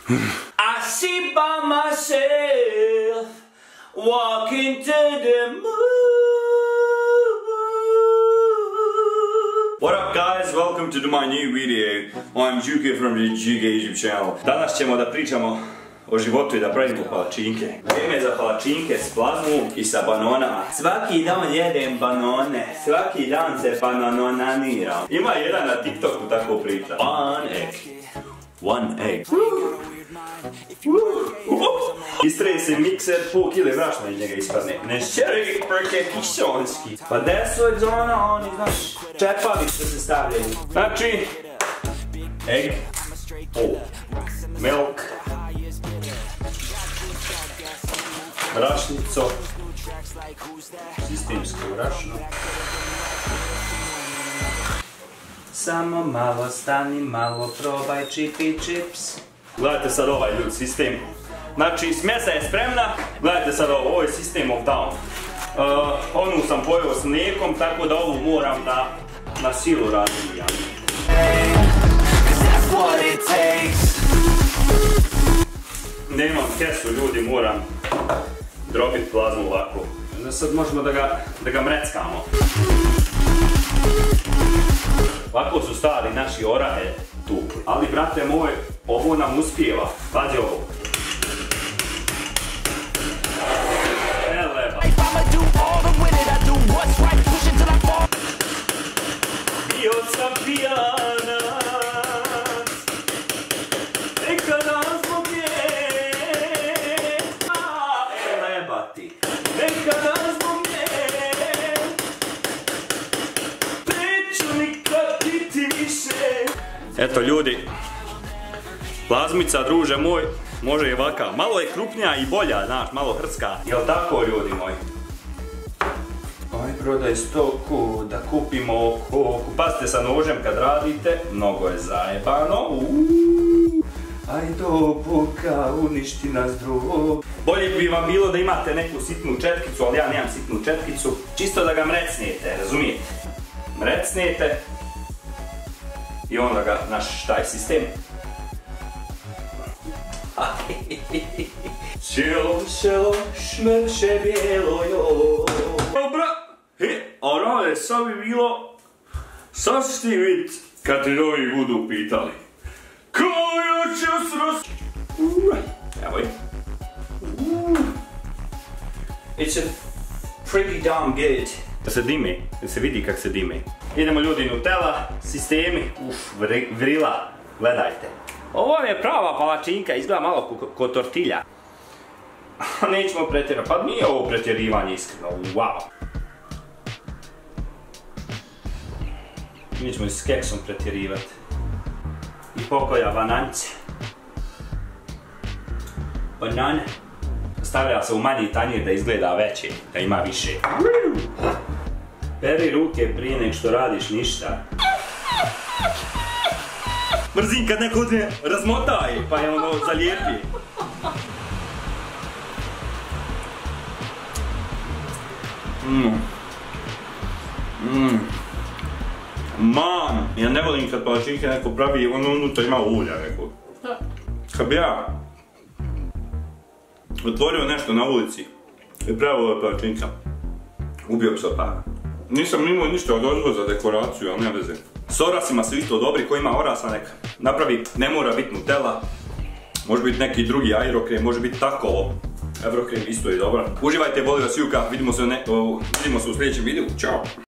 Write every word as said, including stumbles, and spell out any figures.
I see by myself, walking to the moon. What up guys, welcome to my new video. I'm Juke from the Juke YouTube channel. Danas ćemo da pričamo o životu i da pravimo palačinke. Vrijeme za palačinke s plazmom i sa banonama. Svaki dan jedem banone, svaki dan se bananoniram. Ima jedan na TikToku tako priča. One egg. One egg. Istreje se mikser, pol kile brašna iz njega ispadne. Ne šeri prke kišonski. Pa deso je zona, oni znaš, čepavice se stavljaju. Znači, egg, oh, milk, brašnico, sistemsko brašno. Samo malo stani, malo probaj čipi čips. Gledajte sad ovaj ljudi sistem. Znači smjesa je spremna. Gledajte sad ovo, ovo je system of down. Uh, onu sam pojeo s mlijekom, tako da ovu moram da na silu razvijam. Nemam kesu ljudi, moram drobit plazmu ovako. Sad možemo da ga, da ga mreckamo. Ovako su stali naši orahe tu. Ali brate moj, ovo nam uspijeva. Pazi ovo. Eleba. Bio sam pijanac, nekada zbog nje. Eleba ti, nekada zbog nje. Neću nikad biti više. Eto ljudi, plazmica druže moj, može i ovaka. Malo je krupnija i bolja, znaš, malo hrska. Jel tako ljudi moji? Aj prodaj stoku, da kupimo koku. Pazite sa nožem kad radite, mnogo je zajebano. Aj do Boga, uništi nas drugog. Bolje bi vam bilo da imate neku sitnu četkicu, ali ja nemam sitnu četkicu. Čisto da ga mrecnijete, razumijete? Mrecnijete. I onda ga, naš taj sistem. Sjelo, sjelo, šmrše bijelo, jo. Dobra, he, ono je sad bi bilo, sad ćeš ti vidit kad ti ovi budu pitali. Koja će srost... Evo je. It's a pretty damn good. Da se dime, da se vidi kak se dime. Idemo ljudi, Nutella, sistemi, uf, vrila, gledajte. Ovo je prava palačinka, izgleda malo ko, ko tortilja. Nećemo pretjerati, pa nije ovo pretjerivanje iskreno, wow. Nećemo i s keksom pretjerivati. I pokoja bananice. Banane. Stavlja se u manji tanjir da izgleda veće, da ima više. Peri ruke prije nek što radiš ništa. Mrzim kad neko odne razmotaj, pa je ono zalijepi. Mmm. Mmm. Man, ja ne volim kad palačinke neko pravi, ono unutra ima ulja neko. Kad bi ja otvorio nešto na ulici i pravio ove palačinka, ubio bi se od para. Nisam imao ništa od odvoza za dekoraciju, ali nema veze. S orasima su isto dobri, ko ima orasa neka napravi, ne mora biti Nutella. Može biti neki drugi aerokrem, može biti takovo. Aerokrem isto je dobra. Uživajte, volim vas Juka, vidimo se u, ne, o, vidimo se u sljedećem videu, čao!